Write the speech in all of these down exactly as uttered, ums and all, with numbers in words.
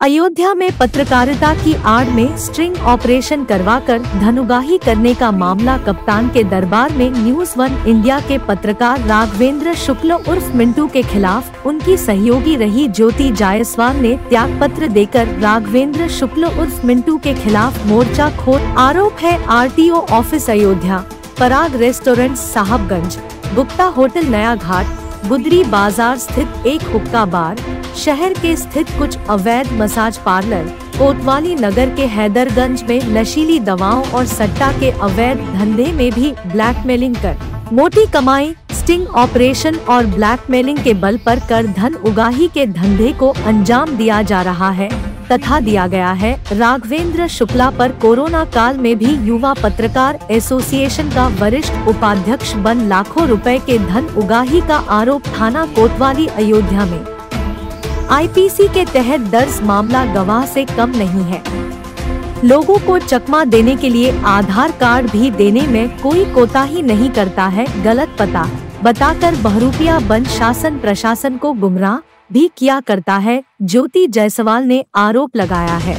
अयोध्या में पत्रकारिता की आड़ में स्ट्रिंग ऑपरेशन करवाकर धनुगाही करने का मामला कप्तान के दरबार में न्यूज वन इंडिया के पत्रकार राघवेंद्र शुक्ल उर्फ मिंटू के खिलाफ उनकी सहयोगी रही ज्योति जायसवाल ने त्याग पत्र देकर राघवेंद्र शुक्ल उर्फ मिंटू के खिलाफ मोर्चा खोल। आरोप है RTO office Ayodhya, Parag restaurant Sahabganj, Gupta hotel Naya Ghat, गुदरी बाजार स्थित एक हुक्का बार, शहर के स्थित कुछ अवैध मसाज पार्लर, कोतवाली नगर के हैदरगंज में नशीली दवाओं और सट्टा के अवैध धंधे में भी ब्लैकमेलिंग कर मोटी कमाई, स्टिंग ऑपरेशन और ब्लैकमेलिंग के बल पर कर धन उगाही के धंधे को अंजाम दिया जा रहा है तथा दिया गया है। राघवेंद्र शुक्ला पर कोरोना काल में भी युवा पत्रकार एसोसिएशन का वरिष्ठ उपाध्यक्ष बन लाखों रुपए के धन उगाही का आरोप थाना कोतवाली अयोध्या में आईपीसी के तहत दर्ज मामला गवाह से कम नहीं है। लोगों को चकमा देने के लिए आधार कार्ड भी देने में कोई कोताही नहीं करता है। गलत पता बताकर बहरूपिया बन शासन प्रशासन को गुमराह भी किया करता है। ज्योति जायसवाल ने आरोप लगाया है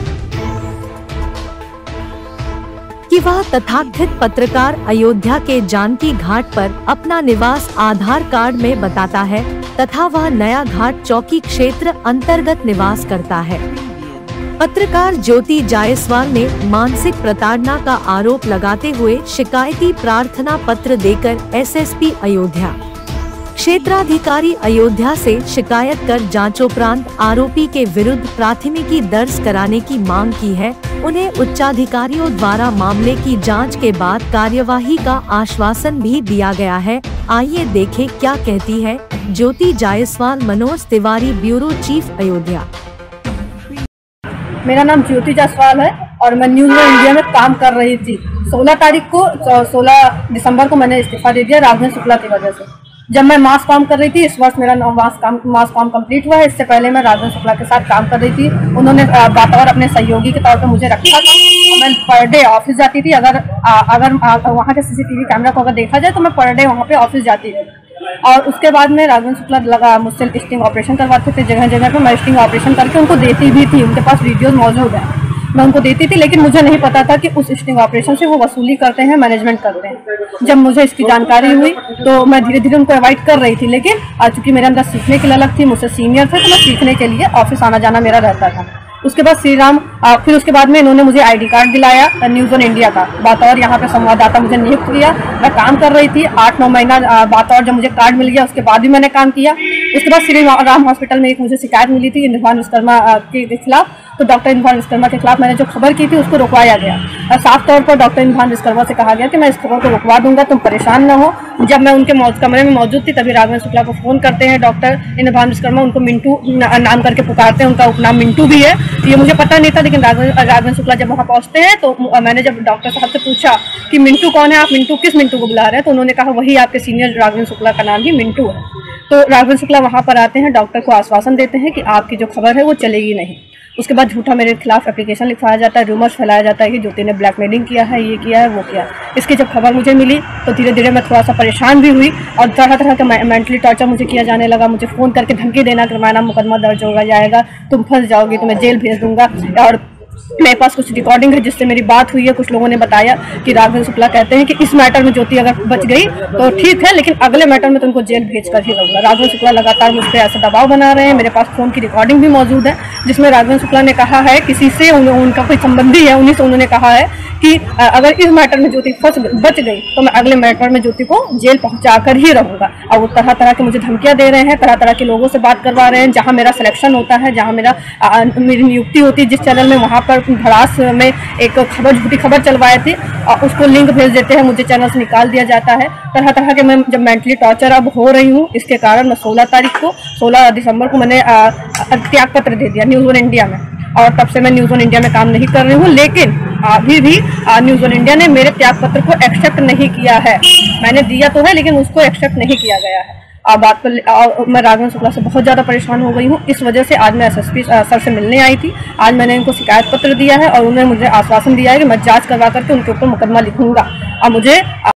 कि वह तथाकथित पत्रकार अयोध्या के जानकी घाट पर अपना निवास आधार कार्ड में बताता है तथा वह नया घाट चौकी क्षेत्र अंतर्गत निवास करता है। पत्रकार ज्योति जायसवाल ने मानसिक प्रताड़ना का आरोप लगाते हुए शिकायती प्रार्थना पत्र देकर एसएसपी अयोध्या, क्षेत्राधिकारी अयोध्या से शिकायत कर जांचोपरांत आरोपी के विरुद्ध प्राथमिकी दर्ज कराने की मांग की है। उन्हें उच्चाधिकारियों द्वारा मामले की जांच के बाद कार्यवाही का आश्वासन भी दिया गया है। आइए देखें क्या कहती है ज्योति जायसवाल। Manoj Tiwari, bureau chief Ayodhya. मेरा नाम ज्योति जायसवाल है और मैं न्यूज वन इंडिया में काम कर रही थी। सोलह तारीख को सोलह दिसंबर को मैंने इस्तीफा दे दिया राघवेंद्र शुक्ला की वजह से। जब मैं मास काम कर रही थी, इस वर्ष मेरा मास काम मास काम कंप्लीट हुआ है। इससे पहले मैं राघवेंद्र शुक्ला के साथ काम कर रही थी। उन्होंने बतौर अपने सहयोगी के तौर पर मुझे रखा था। मैं पर डे ऑफिस जाती थी। अगर आ, अगर वहाँ के सीसीटीवी कैमरा को अगर देखा जाए तो मैं पर डे वहाँ पे ऑफिस जाती थी। और उसके बाद में राघवेंद्र शुक्ला लगा मुझसे स्टिंग ऑपरेशन करवाते थे। जगह जगह पे मैं स्टिंग ऑपरेशन करके उनको देती भी थी। उनके पास वीडियोज मौजूद है, मैं उनको देती थी। लेकिन मुझे नहीं पता था कि उस स्टिंग ऑपरेशन से वो वसूली करते हैं, मैनेजमेंट करते हैं। जब मुझे इसकी जानकारी हुई तो मैं धीरे धीरे उनको अवॉइड कर रही थी। लेकिन चूंकि मेरे अंदर सीखने की ललक थी, मुझसे सीनियर थे, तो मैं सीखने के लिए ऑफिस आना जाना मेरा रहता था। उसके बाद श्री राम फिर उसके बाद में इन्होंने मुझे आईडी कार्ड दिलाया न्यूज वन इंडिया का। बतौर यहाँ पे संवाददाता मुझे नियुक्त किया। मैं काम कर रही थी आठ नौ महीना। बतौर जब मुझे कार्ड मिल गया उसके बाद भी मैंने काम किया। उसके बाद श्री राम हॉस्पिटल में एक मुझे शिकायत मिली थी इंद्रभान विश्वकर्मा के खिलाफ। तो डॉक्टर इंद्रभान विश्वकर्मा के खिलाफ मैंने जो खबर की थी उसको रुकवाया गया और साफ तौर पर डॉक्टर इंद्रभान विश्वकर्मा से कहा गया कि मैं इस खबर को रुकवा दूंगा, तुम परेशान न हो। जब मैं उनके कमरे में मौजूद थी तभी राघवेंद्र शुक्ला को फोन करते हैं डॉक्टर इंद्रभान विश्वकर्मा। उनको मिंटू नाम करके पुकारते हैं, उनका उपनाम मिंटू भी है। ये मुझे पता नहीं था। लेकिन राघवेंद्र शुक्ला जब वहाँ पहुँचते हैं तो मैंने जब डॉक्टर साहब से पूछा कि मिंटू कौन है, आप मिंटू किस मिंटू को बुला रहे हैं, तो उन्होंने कहा वही आपके सीनियर राघवेंद्र शुक्ला का नाम ही मिंटू है। तो राघवेंद्र शुक्ला वहाँ पर आते हैं, डॉक्टर को आश्वासन देते हैं कि आपकी जो खबर है वो चलेगी नहीं। उसके बाद झूठा मेरे खिलाफ एप्लीकेशन लिखवाया जाता है, रूमर्स फैलाया जाता है कि ज्योति ने ब्लैकमेलिंग किया है, ये किया है, वो किया है। इसकी जब खबर मुझे मिली तो धीरे धीरे मैं थोड़ा सा परेशान भी हुई और तरह तरह का मेंटली टॉर्चर मुझे किया जाने लगा। मुझे फ़ोन करके धमकी देना कि तुम्हारा मुकदमा दर्ज होगा जाएगा, तुम फंस जाओगी, तुम्हें जेल भेज दूंगा। और मेरे पास कुछ रिकॉर्डिंग है जिससे मेरी बात हुई है। कुछ लोगों ने बताया कि राघवेंद्र शुक्ला कहते हैं कि इस मैटर में ज्योति अगर बच गई तो ठीक है, लेकिन अगले मैटर में तो उनको जेल भेज कर ही रहूंगा। राघवेंद्र शुक्ला लगातार मुझ पर ऐसा दबाव बना रहे हैं। मेरे पास फोन की रिकॉर्डिंग भी मौजूद है जिसमें राघवेंद्र शुक्ला ने कहा है किसी से उन, उनका कोई संबंधी है, उन्हीं से उन्होंने कहा है कि अगर इस मैटर में ज्योति फंस बच गई तो मैं अगले मैटर में ज्योति को जेल पहुंचा कर ही रहूंगा। और वो तरह तरह के मुझे धमकियां दे रहे हैं, तरह तरह के लोगों से बात करवा रहे हैं। जहां मेरा सिलेक्शन होता है, जहां मेरा आ, मेरी नियुक्ति होती है जिस चैनल में, वहां पर धड़ास में एक खबर झूठी खबर चलवाए थे और उसको लिंक भेज देते हैं, मुझे चैनल से निकाल दिया जाता है। तरह तरह के मैं जब मेंटली टॉर्चर अब हो रही हूँ, इसके कारण मैं सोलह तारीख को सोलह दिसंबर को मैंने त्याग पत्र दे दिया न्यूज वन इंडिया में। और तब से मैं न्यूज वन इंडिया में काम नहीं कर रही हूँ। लेकिन अभी भी न्यूज वन इंडिया ने मेरे त्याग पत्र को एक्सेप्ट नहीं किया है। मैंने दिया तो है लेकिन उसको एक्सेप्ट नहीं किया गया है। अब बात पर मैं राघवेंद्र शुक्ला से बहुत ज़्यादा परेशान हो गई हूँ। इस वजह से आज मैं एसएसपी सर से मिलने आई थी। आज मैंने इनको शिकायत पत्र दिया है और उन्होंने मुझे आश्वासन दिया है कि मैं जांच करवा करके उनके ऊपर मुकदमा लिखूंगा। और मुझे